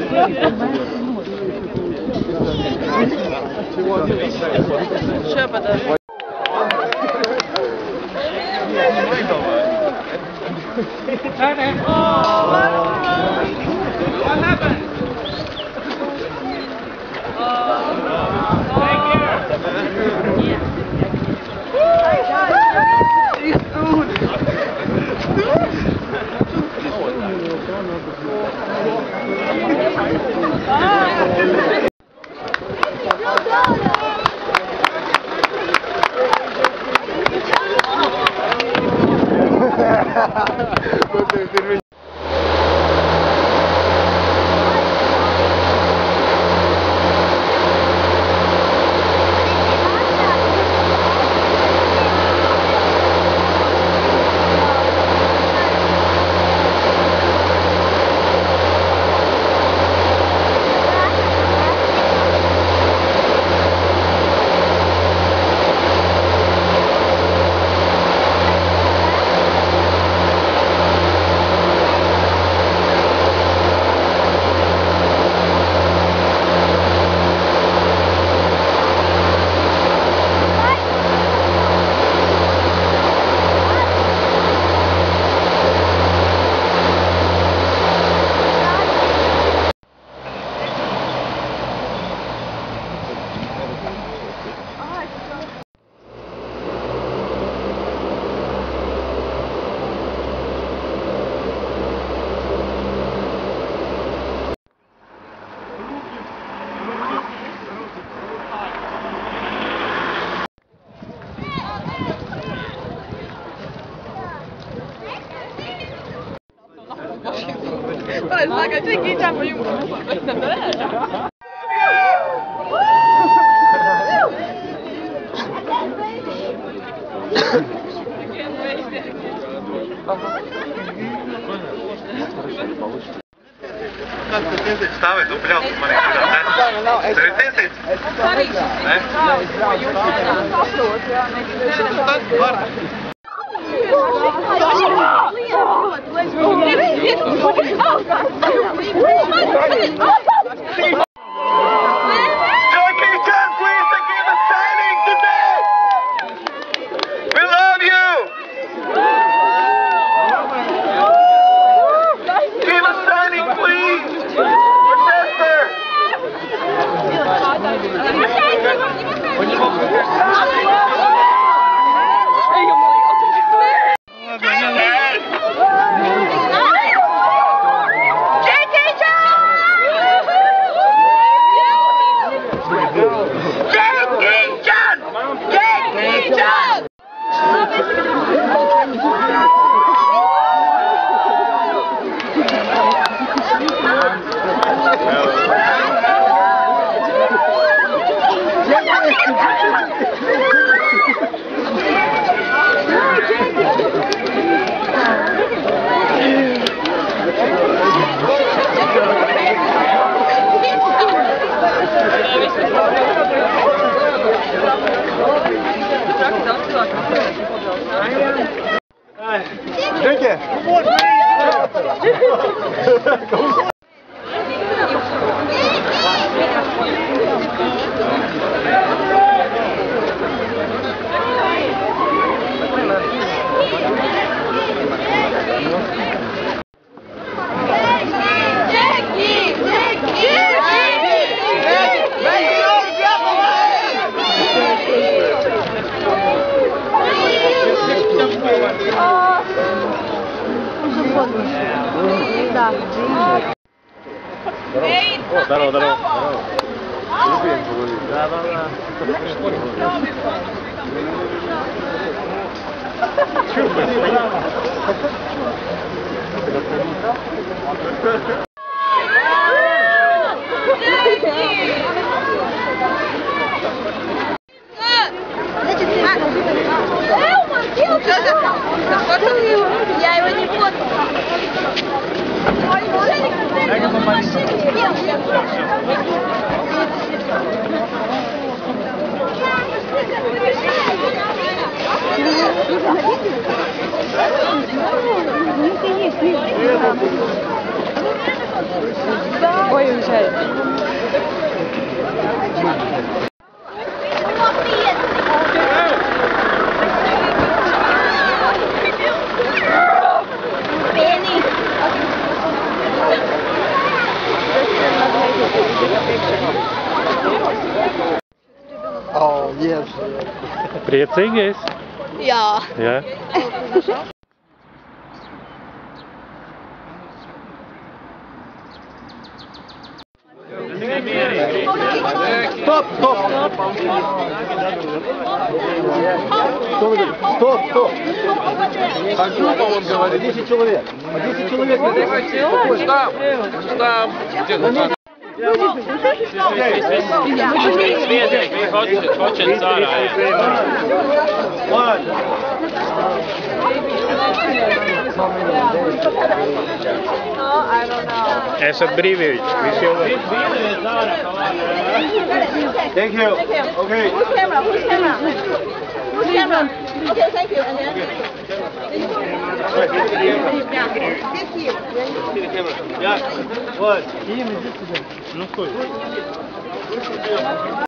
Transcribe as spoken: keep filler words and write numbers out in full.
Сейчас, подожди. What happened? But it's like I take each time for you. Ставай, дуплял, смотри, да? тридцать? Женьки! Да. Здорово, здорово, здорово. Да, да, да. Я его не буду. Ой, чай. Oh, yes. Priecīgais? Jā. Jā. Стоп, стоп! Стоп, стоп! Как группа, он говорит, десять человек. А десять человек... Штаб! Штаб! Sviedri, hočins ārā. Esat brīvīgi. Visi jau var. Thank you. Okay. Who's camera? Who's camera? Who's camera? Okay, thank you. And then... Yeah. What? Ну, стой.